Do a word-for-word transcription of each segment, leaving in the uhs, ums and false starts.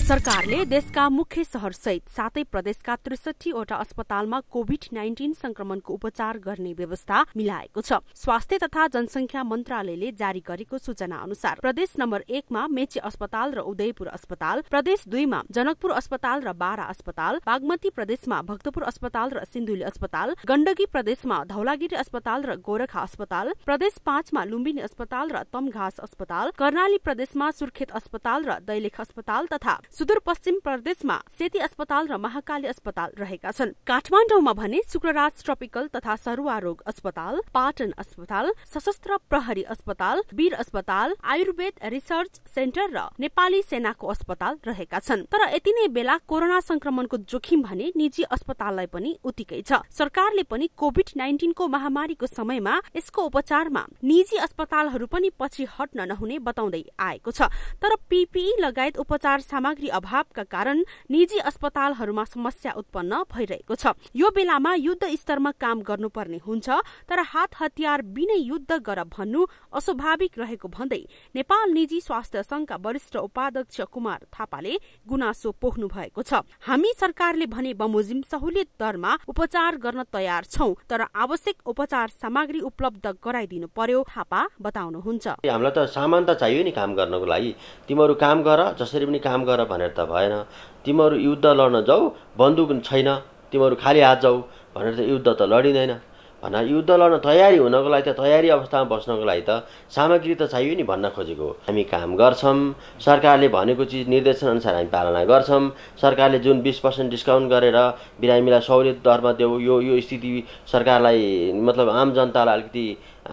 सरकारले देशका मुख्य शहर सहित सातै प्रदेशका त्रिसठी वटा अस्पतालमा कोभिड नाइन्टीन संक्रमणको उपचार गर्ने व्यवस्था मिलाएको छ। स्वास्थ्य तथा जनसंख्या मन्त्रालयले जारी गरेको सूचना अनुसार प्रदेश नम्बर एकमा मेची अस्पताल र उदयपुर अस्पताल, प्रदेश दुईमा जनकपुर अस्पताल र बारा अस्पताल, बागमती प्रदेशमा भक्तपुर अस्पताल र सिन्धुली अस्पताल, गण्डकी प्रदेशमा धौलागिरी अस्पताल र गोरखा अस्पताल, प्रदेश पाँचमा लुम्बिनी अस्पताल र तमघास अस्पताल, कर्णाली प्रदेशमा सुर्खेत अस्पताल र दैलेख अस्पताल तथा सुदूरपश्चिम प्रदेशमा सेती अस्पताल र महाकाली अस्पताल रहेका छन्। काठमाडौँमा भने शुक्रराज ट्रपिकल तथा सरुवा रोग अस्पताल, पाटन अस्पताल, सशस्त्र प्रहरी अस्पताल, वीर अस्पताल, आयुर्वेद रिसर्च सेन्टर र नेपाली सेनाको अस्पताल रहेका छन्। तर यति नै बेला कोरोना संक्रमणको जोखिम भने निजी अस्पताललाई पनि उत्तिकै छ। सरकारले पनि कोभिड नाइन्टीनको महामारीको समयमा यसको उपचारमा निजी अस्पतालहरू पनि पछि हट्न नहुने बताउँदै आएको छ। तर पीपीई लगायत उपचार सामग्री अभावका कारण निजी अस्पतालहरूमा समस्या उत्पन्न भइरहेको छ। यो बेलामा युद्ध स्तरमा काम गर्नुपर्ने हुन्छ, तर हात हतियार बिनै युद्ध गर भन्नु अस्वाभाविक रहेको भन्दै नेपाल निजी स्वास्थ्य संघका वरिष्ठ उपाध्यक्ष कुमार थापाले गुनासो पोख्नु भएको छ। हामी सरकारले भने बमोजिम सहुलियत दरमा उपचार गर्न तयार छौं, तर आवश्यक उपचार सामग्री उपलब्ध गराइदिनु पर्यो, थापा बताउनुहुन्छ। हामीलाई त सामान त चाहियो नि काम गर्नको लागि। तिमीहरू काम गर, जसरी पनि काम गर भनेर त भएन। तिमीहरू युद्ध लड्न जाऊ, बन्दुक छैन, तिमीहरू खाली हात जाऊ भनेर त युद्ध त लडिँदैन। भन युद्ध लड्न तयारी हुनको लागि त तयारी अवस्थामा बस्नको लागि त सामग्री त चाहियो नि भन्न खोजेको। हामी काम गर्छौं, सरकारले भनेको चिज निर्देशन अनुसार हामी पालना गर्छौं। सरकारले जुन बीस पर्सेन्ट डिस्काउन्ट गरेर बिरामीलाई सहुलियत दरमा देऊ, यो यो स्थिति सरकारलाई मतलब आम जनतालाई अलिकति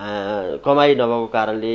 कमाई नभएको कारणले,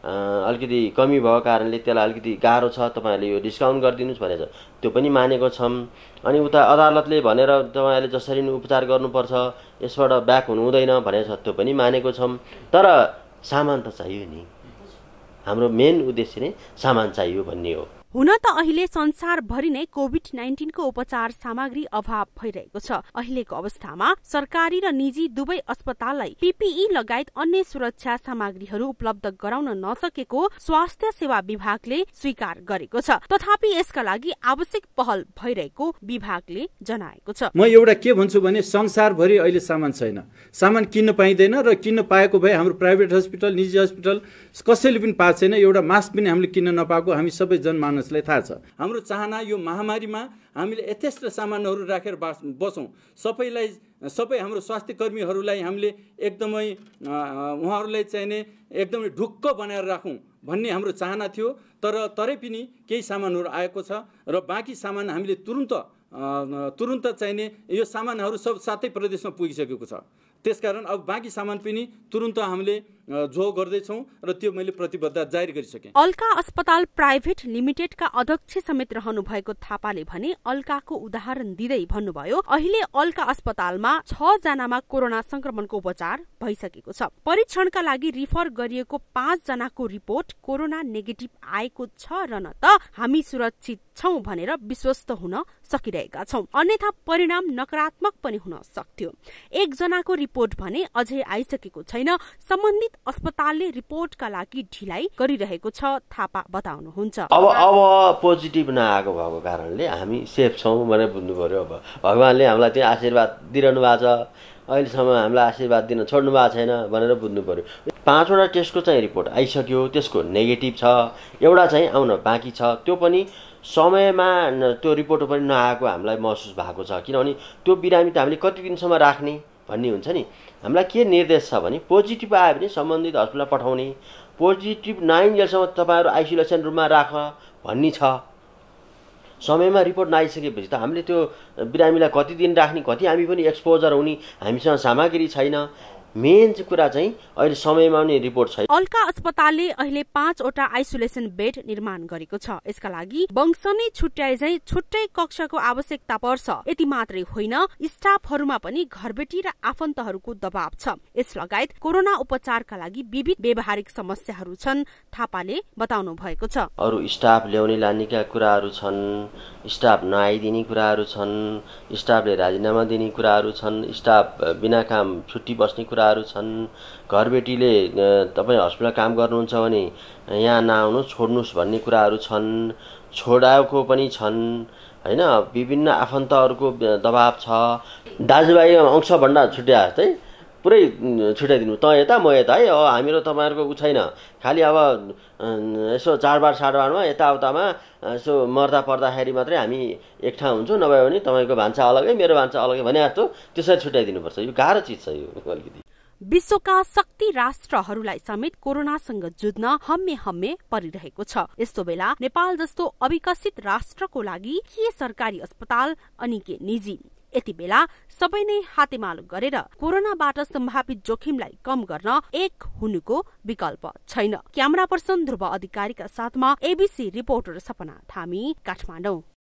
अलिकति कमी भएको कारणले त्यसलाई अलिकति गाह्रो छ, तपाईँहरूले यो डिस्काउन्ट गरिदिनुहोस् भनेर त्यो पनि मानेको छौँ। अनि उता अदालतले भनेर तपाईँहरूले जसरी उपचार गर्नुपर्छ, यसबाट ब्याक हुनु हुँदैन भनेर त्यो पनि मानेको छौँ। तर सामान त चाहियो नि, हाम्रो मेन उद्देश्य नै सामान चाहियो भन्ने हो। हुन त अहिले संसारभरि नै कोभिड नाइन्टीनको उपचार सामग्री अभाव भइरहेको छ। अहिलेको अवस्थामा सरकारी र निजी दुवै अस्पताललाई पीपीई लगायत अन्य सुरक्षा सामग्रीहरू उपलब्ध गराउन नसकेको स्वास्थ्य सेवा विभागले स्वीकार गरेको छ। तथापि यसका लागि आवश्यक पहल भइरहेको विभागले जनाएको छ। म एउटा के भन्छु भने संसारभरि अहिले सामान छैन, सामान किन्न पाइँदैन र किन्न पाएको भए हाम्रो प्राइभेट हस्पिटल, निजी हस्पिटल कसैले पनि पाएको छैन। एउटा मास्क पनि हामीले किन्न नपाएको हामी सबै जनमानस लाई थाहा छ। हाम्रो चाहना यो महामारीमा हामीले यथेष्ट सामानहरू राखेर बसौँ, सबैलाई सबै हाम्रो स्वास्थ्य कर्मीहरूलाई हामीले एकदमै उहाँहरूलाई चाहिने एकदमै ढुक्क बनाएर राखौँ भन्ने हाम्रो चाहना थियो। तर तरै पनि केही सामानहरू आएको छ र बाँकी सामान हामीले तुरुन्त तुरुन्त चाहिने यो सामानहरू सब सातै प्रदेशमा पुगिसकेको छ। त्यसकारण अब बाँकी सामान पनि तुरुन्त हामीले जो गर्दैछौँ र त्यो मैले प्रतिबद्धता जारी गरिसकेँ। अल्का अस्पताल प्राइभेट लिमिटेडका अध्यक्ष समेत रहनु भएको थापाले भने अल्काको उदाहरण दिँदै भन्नुभयो, अहिले अल्का अस्पतालमा छ जनामा कोरोना संक्रमणको उपचार भइसकेको छ। परीक्षणका लागि रिफर गरिएको पाँच जनाको रिपोर्ट कोरोना नेगेटिभ आएको छ र न त हामी सुरक्षित छौं भनेर विश्वस्त हुन सकिरहेका छौं, अन्यथा परिणाम नकारात्मक पनि हुन सक्थ्यो। एक जनाको रिपोर्ट भने अझै आइसकेको छैन। सम्बन्धित अस्पतालले रिपोर्टका लागि ढिलाइ गरिरहेको छ, थापा बताउनुहुन्छ। अब अब पोजिटिभ नआएको भएको कारणले हामी सेफ छौं भनेर बुझ्नु पर्यो। अब भगवानले हामीलाई त्यो आशीर्वाद दिइरहनु भएको छ, अहिलेसम्म हामीलाई आशीर्वाद दिन छोड्नु भएको छैन भनेर बुझ्नु पर्यो। पाँचवटा टेस्टको चाहिँ रिपोर्ट आइसक्यो, त्यसको नेगेटिभ छ, एउटा चाहिँ आउन बाँकी छ। त्यो पनि समयमा त्यो रिपोर्ट पनि नआएको हामीलाई महसुस भएको छ, किनभने त्यो बिरामी त हामीले कति दिनसम्म राख्ने भन्ने हुन्छ नि। हामीलाई के निर्देश छ भने पोजिटिभ आयो भने सम्बन्धित हस्पिटलमा पठाउने, पोजिटिभ नआइन्जेलसम्म तपाईँहरू आइसोलेसन रुममा राख भन्ने छ। समयमा रिपोर्ट नआइसकेपछि त हामीले त्यो बिरामीलाई कति दिन राख्ने, कति हामी पनि एक्सपोजर हुने, हामीसँग सामग्री छैन। मेन कुरा चाहिँ अहिले समयमा पनि रिपोर्ट छैन। अल्का अस्पतालले अहिले पाँचवटा आइसोलेसन बेड निर्माण गरेको छ। यसका लागि वंशनी छुट्याए चाहिँ छुट्टै कक्षको आवश्यकता पर्छ। यति मात्रै होइन, स्टाफहरूमा पनि घरबेटी र आफन्तहरूको दबाव छ। यस लगायत कोरोना उपचारका लागि विविध व्यावहारिक समस्याहरू छन्, थापाले बताउनु भएको छ। अरू स्टाफ ल्याउने लानेका कुराहरू छन्, स्टाफ नआइदिने कुराहरू छन्, स्टाफले राजीनामा दिने कुराहरू छन्, स्टाफ बिना काम छुट्टी बस्ने कुराहरू छन्। घरबेटीले तपाईँ हस्पिटल काम गर्नुहुन्छ भने यहाँ नआउनु छोड्नुहोस् भन्ने कुराहरू छन्। छोडाएको पनि छन् हैन, विभिन्न आफन्तहरूको दबाब छ। दाजुभाइ अंश भन्दा छुट्या जस्तै पुरै छुट्याइदिनु, त यता म यता है, अब हामीहरू तपाईँहरूको उ छैन, खालि अब यसो चाडबाड साडबाडमा यताउतामा यसो मर्दा पर्दाखेरि मात्रै हामी एक ठाउँ हुन्छौँ, नभए भने तपाईँको भान्सा अलगै मेरो भान्सा अलगै भने जस्तो त्यसरी छुट्याइदिनुपर्छ। यो गाह्रो चिज छ यो अलिकति। विश्वका शक्ति राष्ट्रहरूलाई समेत कोरोनासँग जुझ्न हम्मे हम्मे परिरहेको छ। यस्तो बेला नेपाल जस्तो अविकसित राष्ट्रको लागि के सरकारी अस्पताल अनि के निजी? यति बेला सबै नै हातेमालो गरेर कोरोनाबाट सम्भावित जोखिमलाई कम गर्न एक हुनुको विकल्प छैन। क्यामेरा पर्सन ध्रुव अधिकारीका साथमा एबीसी रिपोर्टर सपना थामी, काठमाडौँ।